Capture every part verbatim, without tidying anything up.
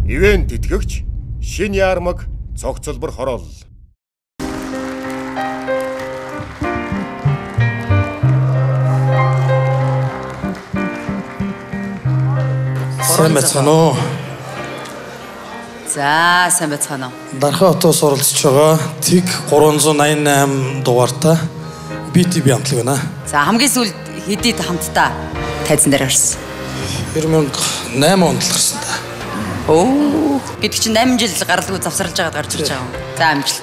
Ивэн тэтгэгч Шин Ярмаг цогцлбор хороол. Сайн байцгаана уу? За, сайн байцгаана уу? Дархан хотоос оролцож байгаа Тэг гурван зуун найман восемь дугаартай би ти би хамтлаг байна. За, хамгийн сүүлд хэдийд хамтдаа тайзан дээр гарсан? two thousand eight онд л гарсан та. Оо, гэдэг чинь eight жил гаралгүй завсарлаж байгаад гарч ирж байгаа юм. За, амжилт.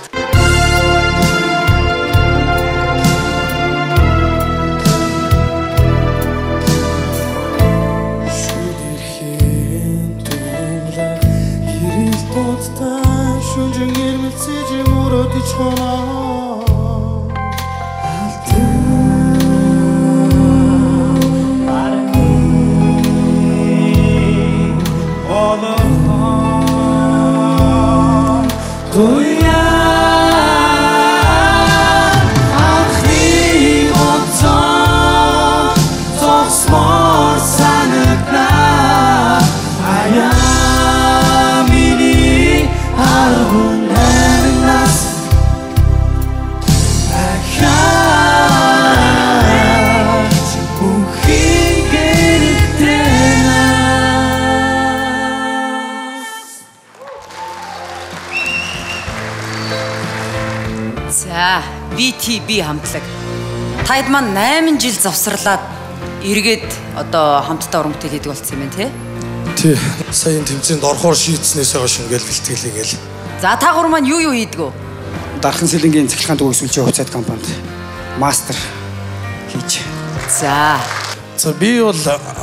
За, би ти би хамтлаг. Таад маань eight жил завсарлаад эргээд одоо хамтдаа уран бүтээл хийдэг болсон юм байна тий? Тий. Сая тэмцээнд орохоор шийдснээс хойш ингээл бэлтгэлээгээл. За, та гур маань юу юу хийдэг вэ? Дархан Сэлэнгийн цэглэхаан төгсүүлж хувьцаат компанид мастер хийж. За. За би бол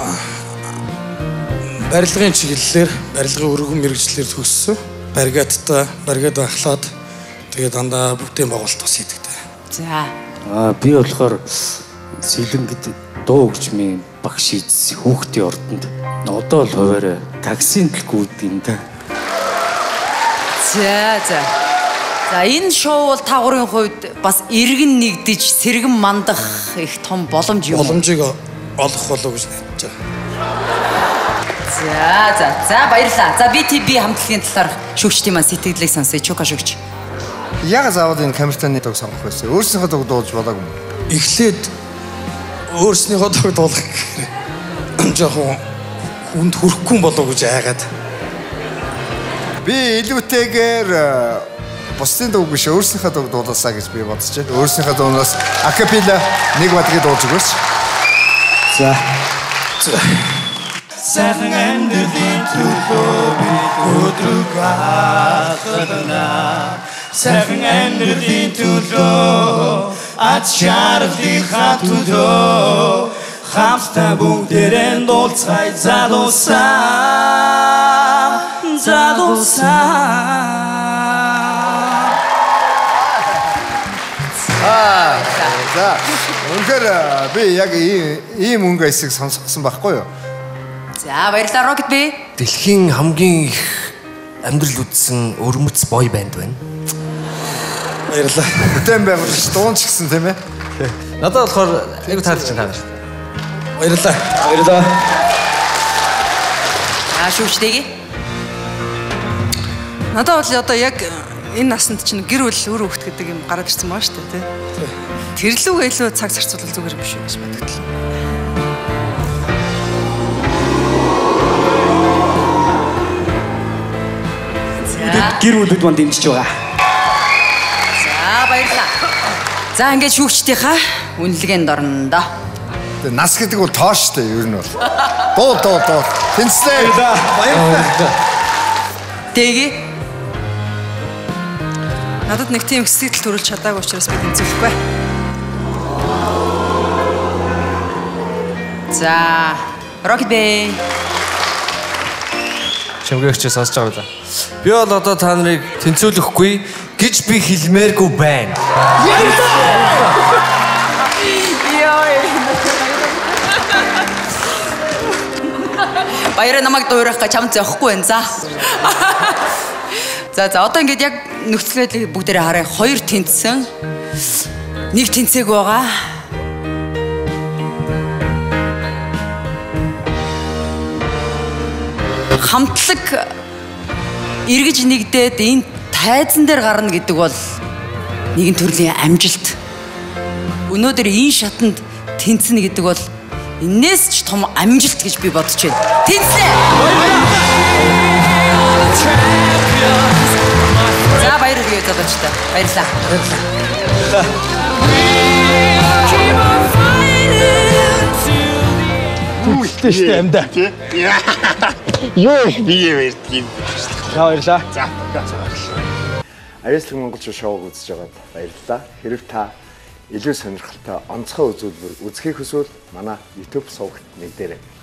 барилгын чиглэлээр барилгын өргөн мэргэжлэр төгссөн. Баригадтай, баригад ахлаад тэгээ дандаа бүтээн байгуулалт бас хийдэгтэй. За. Аа би болохоор Сэлэнгэд дуу хөгжмийн багш хийсэн хүүхдийн ордонд одоо л хуваарай таксийн төлгүүд юм да. За за. За энэ шоу бол та гурийн хувьд бас эргэн нэгдэж сэргэн мандах их том боломж юм. Боломжийг олох болов гэж найдаж байгаа. За за. За баярлалаа. За би ти би хамтлагийн талаар шүүгчдийн маань сэтгэлийг сонсъё. Чука шүүгч. Яг заавал энэ камертаны дог сонгох байсан. Өөрсдийнхөө дог дуулж болоогүй юм. Эхлээд өөрснийхөө дог дуулах гэхээр жоохон хүнд хүрэхгүй болов гэж айгаад. Би илүүтэйгээр бусдын дог биш өөрсдийнхөө дог дуулаасаа гэж би бодож байна. Өөрсдийнхөө дуунаас акапелла нэг бадгийг дуулж өгөөч. За. Сайхан амьдралын төлөө би өдрөгөөдөнө. Сайхан амьдралын төлөө ач шаргалын хатудөө хамтдаа бүгдээрээ дуулцгаая залуусаа залуусаа. Аа за үнэхээр би яг ийм өнгө хэсэг сонсгосон байхгүй юу? За баярлалаа Rocket B. Дэлхийн хамгийн их амьдрал үзсэн өрмөц бой банд байна. Баярлалаа. Бүтээн байгуулагч дуунч гэсэн тийм ээ. Надад болохоор айгу таалж байна та нар. Баярлалаа. Баярлалаа. Аа шүүгчтэйгээ. Надад бол одоо яг энэ насанд чинь гэр бүл өр хөвгт гэдэг юм гараад ирсэн маа шүү дээ тий. Тэрлүүгээ илүү цаг зарцуулах зүгээр биш үү гэж бодогдлоо. Гэр бүлүүд манд дэмжиж байгаа. За баярлалаа. За ингээд шүүгчдийнхаа үнэлгээнд орно доо. Тэгээ нас гэдэг бол тоош шүү дээ ер нь бол. Дуу дуу дуу. Тэнцлээ. Баярлалаа. Тэгээ. Надад нэг тийм сэтгэл төрүүлж чадаагүй учраас би тэнцвэхгүй. За Rocket B. Чимгээгч сонсож байгаа байлаа. Би бол одоо та нарыг тэнцүүлэхгүй гэж би хэлмээргүй байна. Баяраа намайг дуурайх гэж чамд зөөхгүй байна. За. За за одоо ингээд яг нөхцөл байдлыг бүгдээрээ харъя. Хоёр тэнцсэн. Нэг тэнцээг байгаа. Хамтлаг эргэж нэгдээд энэ тайзан дээр гарна гэдэг бол нэгэн төрлийн амжилт. Өнөөдөр энэ шатанд тэнцэнэ гэдэг бол энээс ч том амжилт гэж би бодож байна. Тэнцлээ. За баяр хүргэе залуучтай. Баярлалаа. Хүлтэй штэ амда. Йоо, би яарч юм. За баярлаа. За. Аяслаг монголчууд шоуг үзэж байгаад баярлалаа. Хэрв та илүү сонирхолтой онцгой үзүүлбэр үзэхийг хүсвэл манай YouTube сувагт нэгдээрэй.